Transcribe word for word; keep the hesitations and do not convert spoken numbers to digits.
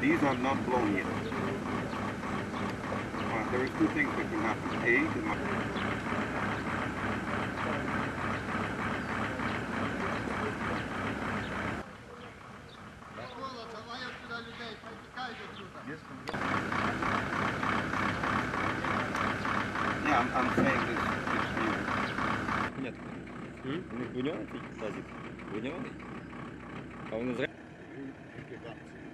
these are not blown yet. Uh, there is two things that can happen. A, the yeah, I'm, I'm saying this. Нет. У них броньований тазик? Броньований? А вони зря?